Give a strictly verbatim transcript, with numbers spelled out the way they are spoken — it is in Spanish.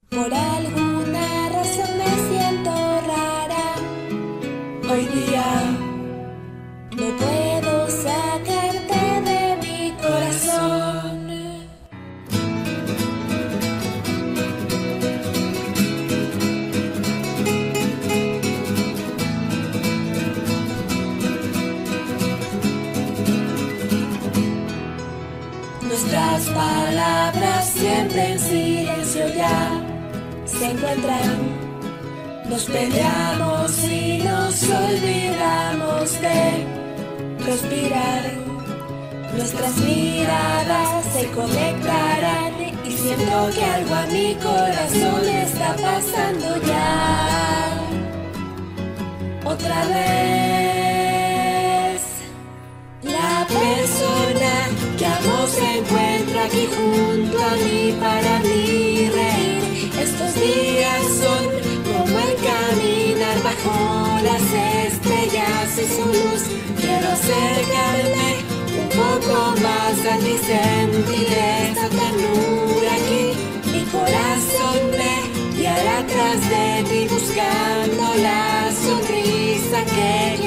Por alguna razón me siento rara. Hoy día no puedo sacarte de mi corazón. Nuestras palabras siempre en silencio ya se encuentran. Nos peleamos y nos olvidamos de respirar. Nuestras miradas se conectarán y siento que algo a mi corazón le está pasando ya. Otra vez, la persona que amo se encuentra aquí junto a mí para mí reír. Estos días son como el caminar bajo las estrellas y su luz. Quiero acercarme un poco más a ti, sentir esta ternura aquí. Mi corazón me guiará atrás de ti buscando la sonrisa que